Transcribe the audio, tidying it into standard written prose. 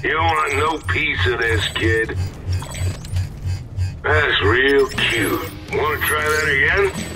You want no piece of this, kid. That's real cute. Want to try that again?